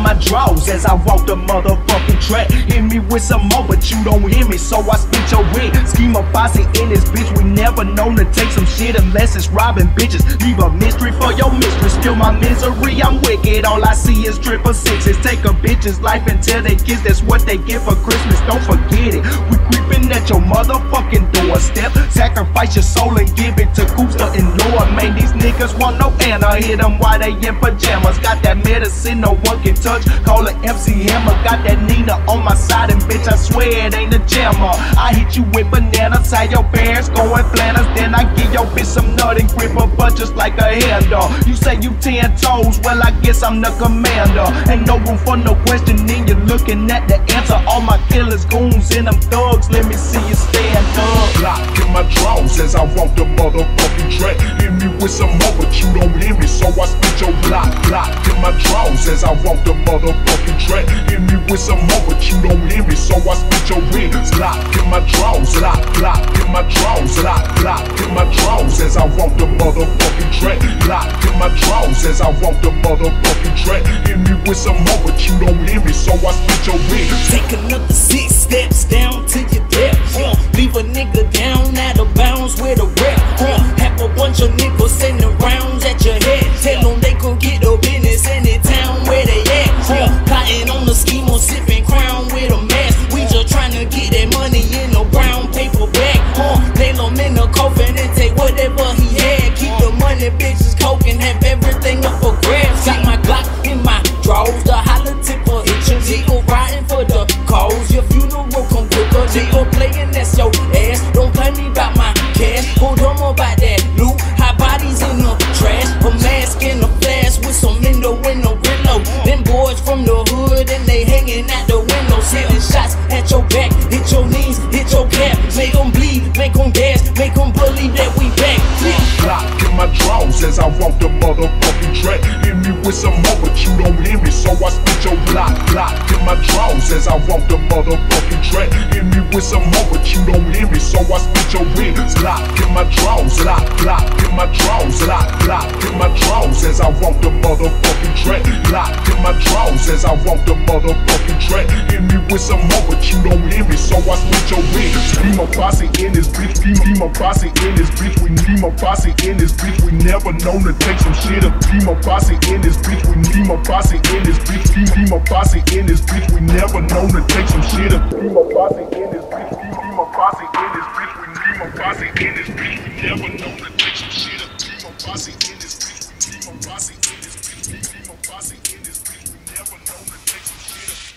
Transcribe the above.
my drawers as I walk the motherfucking track. Hit me with some more, but you don't hear me, so I spit your wig. Scheme a posse in this bitch, we never known to take some shit unless it's robbing bitches. Leave a mystery for your mistress, still my misery, I'm wicked. All I see is 666. Take a bitch's life and tell they kids that's what they get for Christmas. Don't forget it, we creeping at your motherfucking doorstep. Sacrifice your soul and give it to Coopster and Lord. Man, these niggas want no Anna, hit them while they in pajamas. Got that medicine no one can touch, call it MC Hammer. Got that Nina on my side and bitch I swear it ain't a jammer. I hit you with bananas, how your parents going planners. Then I give your bitch some nut and grip her butt just like a handle. You say you 10 toes, well I guess I'm the commander. Ain't no room for no questioning, you're looking at the answer. All my killers, goons, and them thugs, let me see you stand up. Lock in my drawers as I walk the motherfucking track. Hit me with some more, but you don't hear me, so I spit your block. Lock in my drawers as I walk the motherfucking track. Hit me with some more, but you don't hear me, so I spit your wings. Lock in my drawers, lock in my drawers, lock in my drawers as I walk the motherfucking track. Lock in my drawers as I walk the motherfucking track. Hit me with some more, but you don't hear me, so I spit your wings. Take another 6 steps down to your death. Leave a nigga down out of bounds with a rep. Have a bunch of niggas sending rounds at your head. Tell them they could get the business any town where they at. Plotting on the scheme or sipping crown with a mask. We just trying to get that money in a brown paper bag. Nail him in the coffin and take whatever he had. Keep the money, bitches coking, have everything up for grabs. Got my Glock in my drawers, the holler tipper hitching. Nigga riding for the cause, your funeral come quicker. Nigga playing, that's your ass. Don't play me about my cash. Hold on about that loot. Hot bodies in the trash. A mask in the flash with some window in the window. Them boys from the hood and they hanging out the window. Sending shots at your back. Hit your knees, hit your cap. Make them bleed, make them gas, make them believe that we back. Lock in my drawers as I walk the motherfucking track. Hit me with some more, but you don't hear me, so I spit your block. Lock in my drawers as I walk the motherfucking track. Hit me with some more, but you don't hear me, so I spit your wings. Lock in my drawers, lock in my drawers, lock in my drawers as I walk the motherfucking track. Lock in my drawers as I walk the motherfucking track. Hit me with some more, but you don't hear me, so I spit your wings. Be my posse in this bitch, be my posse in this bitch. We need my posse in this bitch. We never known to take some shit up. Be my posse in this bitch. We need my posse in this bitch. Be my posse in this bitch. We never known to take some shit up. Be my posse in this bitch. Be my posse in this bitch. We need my posse in this bitch. We never known to take some shit up. Be my posse in this bitch. We need my posse in this bitch. Be my posse in this bitch. We never known to take some shit up.